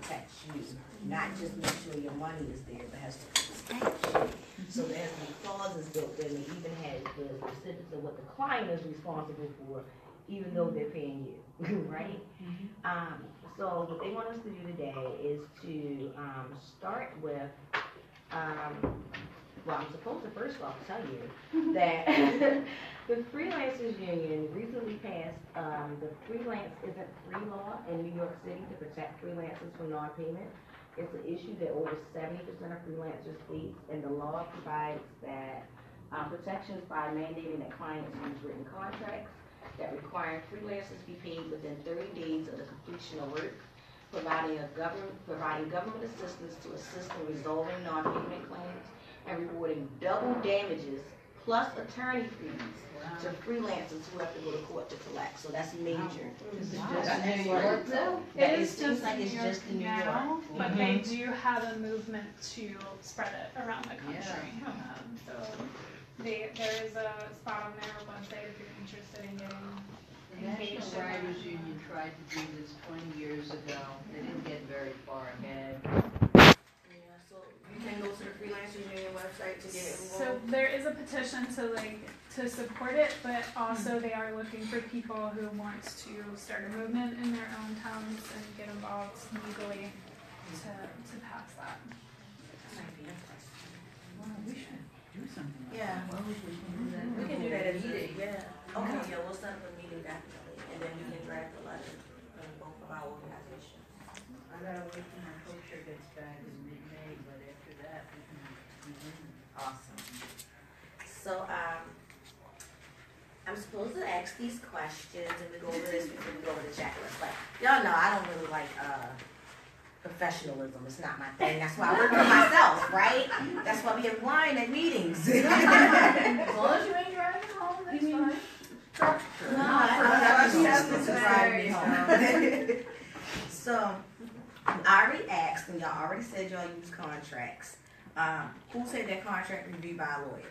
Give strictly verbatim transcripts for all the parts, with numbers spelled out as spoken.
protect you, not just make sure your money is there, but has to protect you. So there's some clauses built in. They even had the specifics of what the client is responsible for, even though they're paying you, right? Mm-hmm. um, so what they want us to do today is to um, start with, um, well, I'm supposed to first off tell you that the Freelancers Union recently passed um, the Freelance Isn't Free law in New York City to protect freelancers from non-payment. It's an issue that over seventy percent of freelancers face, and the law provides that um, protections by mandating that clients use written contracts that require freelancers be paid within thirty days of the completion of work, providing a government providing government assistance to assist in resolving non-payment claims, and rewarding double damages plus attorney fees wow. to freelancers who have to go to court to collect. So that's major. Wow. This is wow. just that's New York. York. That it is is seems just like it's New York just in New now, York. but Mm-hmm. they do have a movement to spread it around the country. Yeah. Um, so they, there is a spot on their website if you're interested in getting The National Writers Union tried to do this twenty years ago. They didn't get very far ahead. Yeah, so you can go to the Freelancers Union website to get it involved. So there is a petition to like to support it, but also they are looking for people who want to start a movement in their own towns and get involved legally to to pass that. That might be interesting. Well, we should do something like Yeah. that. Well, we should do that. We can do that as a meeting. yeah. Okay, yeah, we'll set up a meeting definitely, and then we can draft a letter from both of our organizations. I gotta wait till my kosher gets back in mid-May, but after that, we can begin. Awesome. So, um, I'm supposed to ask these questions, and we go over this before we go over the checklist. But y'all know I don't really like uh, professionalism. It's not my thing. That's why I work for myself, right? That's why we have wine at meetings. As long as you ain't driving home, that's You mean- fine. No, I don't have to drive me home. So, I already asked, and y'all already said y'all use contracts. Um, who said that contract reviewed by a lawyer?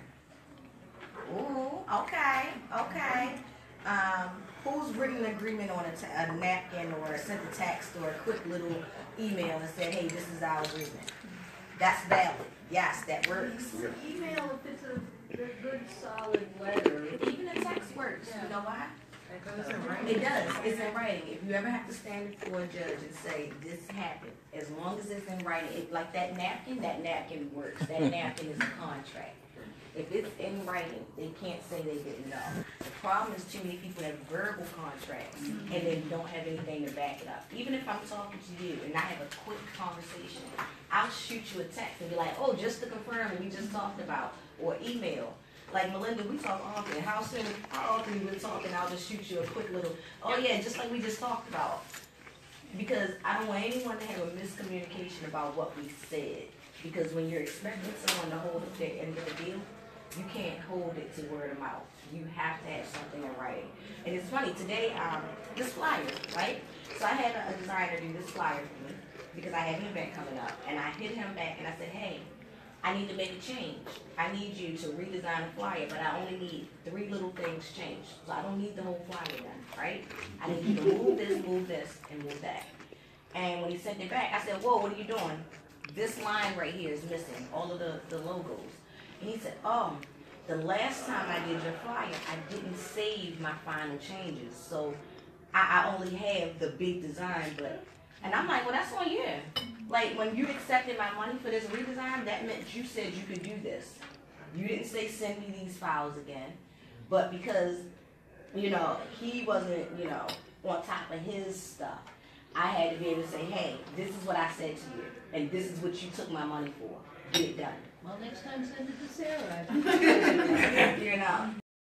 Ooh, okay, okay. Um, who's written an agreement on a, t- a napkin or sent a text or a quick little email and said, hey, this is our agreement? That's valid. Yes, that works. Email if it's a, a good, solid letter. Even a text works. You know why? That goes in writing. It does. It's in writing. If you ever have to stand before a judge and say, this happened, as long as it's in writing, it, like that napkin, that napkin works. That napkin is a contract. If it's in writing, they can't say they didn't know. The problem is too many people have verbal contracts and they don't have anything to back it up. Even if I'm talking to you and I have a quick conversation, I'll shoot you a text and be like, oh, just to confirm what we just talked about, or email. Like Melinda, we talk often. How soon, how often we're talking, I'll just shoot you a quick little, oh yeah, just like we just talked about. Because I don't want anyone to have a miscommunication about what we said. Because when you're expecting someone to hold up their end of the deal, you can't hold it to word of mouth. You have to have something in writing. And it's funny, today, um, this flyer, right? So I had a, a designer do this flyer for me because I had an event coming up. And I hit him back and I said, hey, I need to make a change. I need you to redesign a flyer, but I only need three little things changed. So I don't need the whole flyer done, right? I need you to move this, move this, and move that. And when he sent it back, I said, whoa, what are you doing? This line right here is missing, all of the, the logos. And he said, oh, the last time I did your flyer, I didn't save my final changes. So I, I only have the big design, but, and I'm like, well, that's on you. Like, when you accepted my money for this redesign, that meant you said you could do this. You didn't say send me these files again. But because, you know, he wasn't, you know, on top of his stuff, I had to be able to say, hey, this is what I said to you, and this is what you took my money for. Get it done. Well, next time send it to Sarah. You know.